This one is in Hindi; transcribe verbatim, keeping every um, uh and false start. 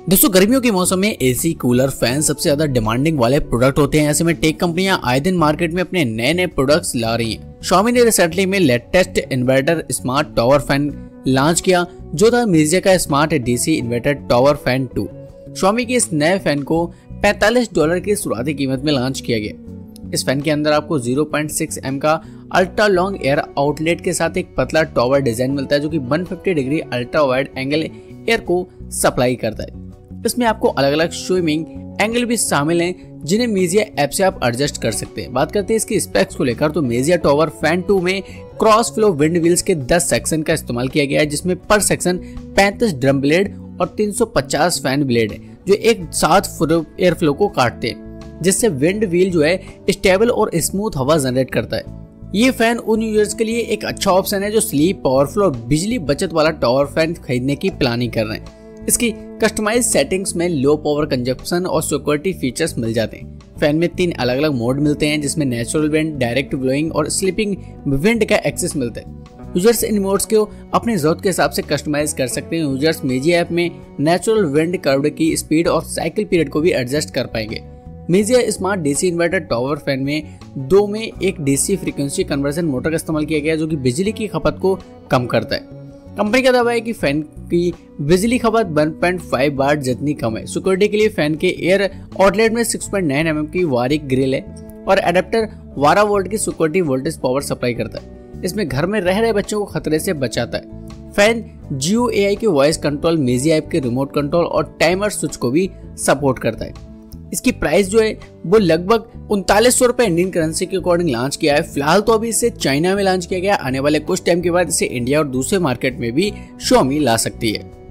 दोस्तों गर्मियों के मौसम में एसी, कूलर, फैन सबसे ज्यादा डिमांडिंग वाले प्रोडक्ट होते हैं। ऐसे में टेक कंपनियां आए दिन मार्केट में अपने नए नए प्रोडक्ट्स ला रही हैं। Xiaomi ने रिसेंटली में latest inverter smart tower fan launch किया जो था मीजिया का smart DC inverter tower fan two. Xiaomi के इस नए फैन को पैंतालीस डॉलर की शुरुआती कीमत में लॉन्च किया गया। इस फैन के अंदर आपको ज़ीरो पॉइंट सिक्स एम का अल्ट्रा लॉन्ग एयर आउटलेट के साथ एक पतला टॉवर डिजाइन मिलता है जो कि एक सौ पचास degree ultra wide angle air को सप्लाई करता है। इसमें आपको अलग अलग स्विमिंग एंगल भी शामिल हैं जिन्हें मीजिया ऐप से आप एडजस्ट कर सकते हैं। बात करते हैं इसकी स्पेक्स को लेकर तो मीजिया टॉवर फैन टू में क्रॉस फ्लो विंड व्हील्स के दस सेक्शन का इस्तेमाल किया गया है, जिसमें पर सेक्शन पैंतीस ड्रम ब्लेड और तीन सौ पचास फैन ब्लेड है जो एक साथ एयर फ्लो को काटते हैं, जिससे विंड व्हील जो है स्टेबल और स्मूथ हवा जनरेट करता है। ये फैन उन यूजर्स के लिए एक अच्छा ऑप्शन है जो स्लीप, पावरफुल और बिजली बचत वाला टॉवर फैन खरीदने की प्लानिंग कर रहे हैं। इसकी कस्टमाइज सेटिंग्स में लो पावर कंजप्शन और सिक्योरिटी फीचर्स मिल जाते हैं। फैन में तीन अलग अलग मोड मिलते हैं जिसमें नेचुरल विंड, डायरेक्ट ब्लोइंग और स्लीपिंग विंड का एक्सेस मिलता है। यूजर्स इन मोड्स को अपने जरूरत के हिसाब से कस्टमाइज कर सकते हैं। यूजर्स मीजिया ऐप में नेचुरल विंड कर्व की स्पीड और साइकिल पीरियड को भी एडजस्ट कर पाएंगे। Mijia smart DC inverter tower fan में दो में एक डीसी फ्रीक्वेंसी कन्वर्जन मोटर का इस्तेमाल किया गया जो कि बिजली की खपत को कम करता है। कंपनी का दावा है कि फैन की बिजली खपत वन पॉइंट फाइव वाट जितनी कम है। सिक्योरिटी के लिए फैन के एयर आउटलेट में six point nine M M की वारिक ग्रिल है और एडेप्टर बारह वोल्ट की सिक्योरिटी वोल्टेज पावर सप्लाई करता है। इसमें घर में रह रहे बच्चों को खतरे से बचाता है। फैन जियो एआई के वॉइस कंट्रोल, मीजिया ऐप के रिमोट कंट्रोल और टाइमर स्विच को भी सपोर्ट करता है। इसकी प्राइस जो है वो लगभग उनतालीस सौ रुपए इंडियन करेंसी के अकॉर्डिंग लॉन्च किया है। फिलहाल तो अभी इसे चाइना में लॉन्च किया गया, आने वाले कुछ टाइम के बाद इसे इंडिया और दूसरे मार्केट में भी Xiaomi ला सकती है।